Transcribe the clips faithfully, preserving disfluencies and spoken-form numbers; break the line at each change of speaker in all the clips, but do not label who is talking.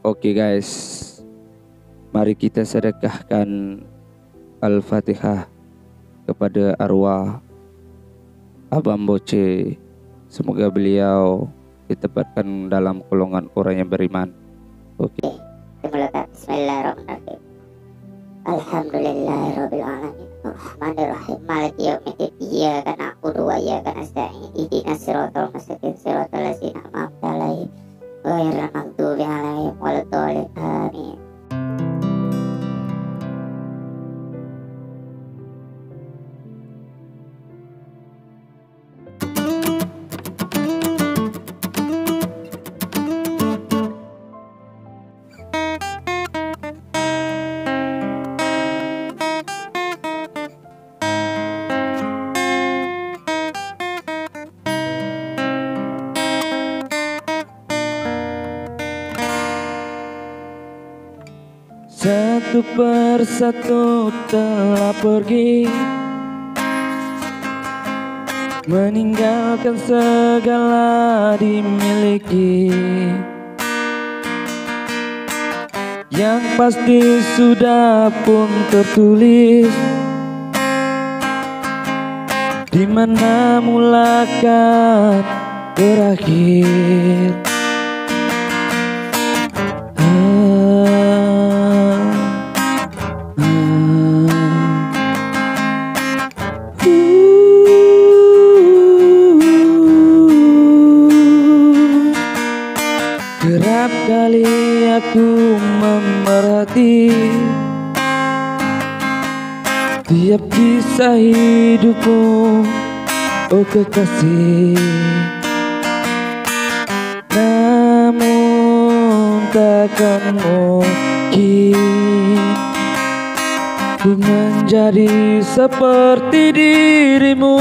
Oke guys, mari kita sedekahkan Al-Fatihah kepada arwah Abang Boce. Semoga beliau ditempatkan dalam golongan orang yang beriman. Oke.
Dimulakan. Bismillahirrahmanirrahim. Alhamdulillahirabbil alamin. Arrahmanirrahim. Maliki yaumiddin. Iyyaka na'budu wa iyyaka nasta'in. Ihdinas siratal mustaqim. Siratal ladzina an'amta 'alaihim ghairil maghdubi 'alaihim waladdallin. Amin.
Satu persatu telah pergi, meninggalkan segala dimiliki. Yang pasti sudah pun tertulis, di mana mula akan berakhir. Kerap kali aku memerhati tiap kisah hidupmu, oh kekasih. Namun takkan mungkin ku menjadi seperti dirimu.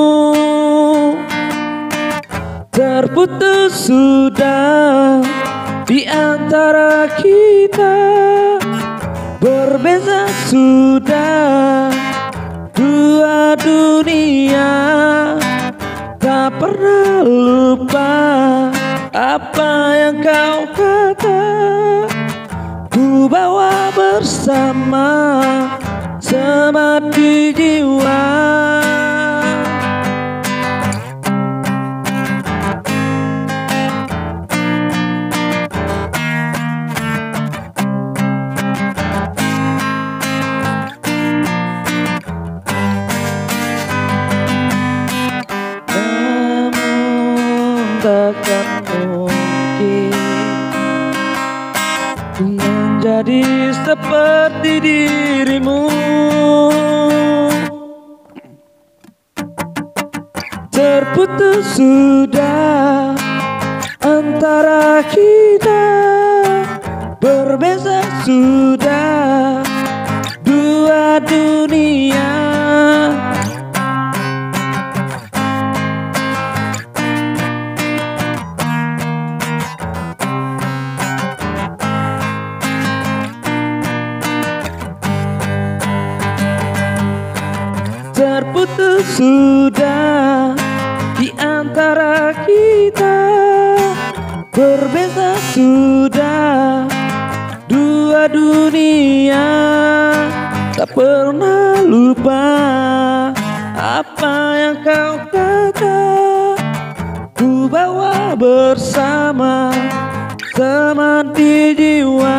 Terputus sudah di antara kita, berbeza sudah dua dunia. Tak pernah lupa apa yang kau kata, ku bawa bersama semat di jiwa. Takkan mungkin ku menjadi seperti dirimu. Terputus sudah antara kita, berbeza sudah dua dunia. Terputus sudah di antara kita, berbeza sudah dua dunia. Tak pernah lupa apa yang kau kata, ku bawa bersama semat di jiwa.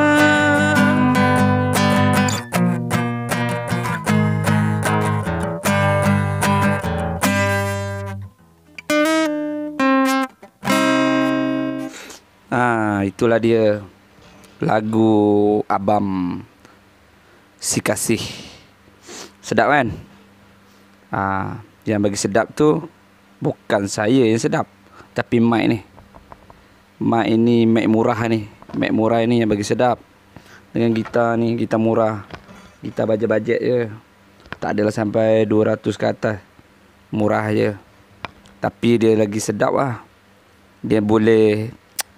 Ah, itulah dia lagu Abam Si Kasih. Sedap kan? Ah, yang bagi sedap tu bukan saya yang sedap, tapi mic ni. Mic ini mic murah ni. Mic murah ni yang bagi sedap. Dengan gitar ni, gitar murah. Gitar bajet-bajet je. Tak adalah sampai dua ratus ke atas. Murah je. Tapi dia lagi sedap lah. Dia boleh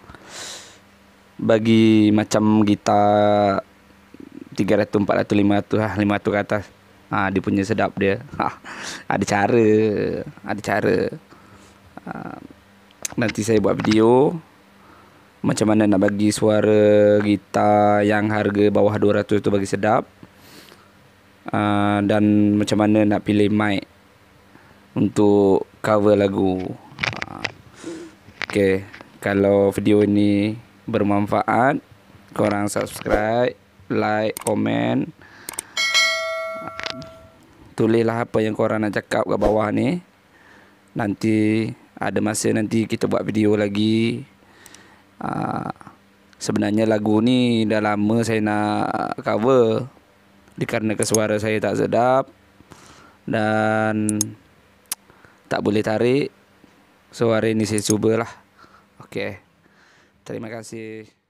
bagi macam gitar tiga ratus, empat ratus, lima ratus lah, lima ratus ke atas. Ha, dia punya sedap dia. Ha, ada cara, ada cara. Ha, nanti saya buat video macam mana nak bagi suara gitar yang harga bawah dua ratus tu bagi sedap. Uh, dan macam mana nak pilih mic untuk cover lagu. Uh, okay. Kalau video ini bermanfaat, korang subscribe, like, komen. Tulislah apa yang korang nak cakap kat bawah ni. Nanti ada masa nanti kita buat video lagi. Uh, sebenarnya lagu ni dah lama saya nak cover, dikarenakan suara saya tak sedap dan tak boleh tarik. So hari ni saya cubalah. Okey. Terima kasih.